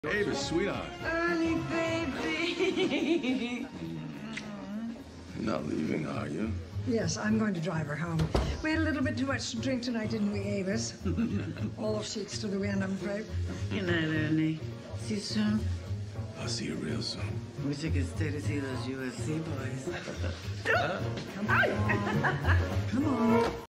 Avis, sweetheart. Ernie, baby. You're not leaving, are you? Yes, I'm going to drive her home. We had a little bit too much to drink tonight, didn't we, Avis? All sheets to the wind, I'm afraid. Good night, Ernie. See you soon. I'll see you real soon. Wish I could stay to see those USC boys. Come on. Come on.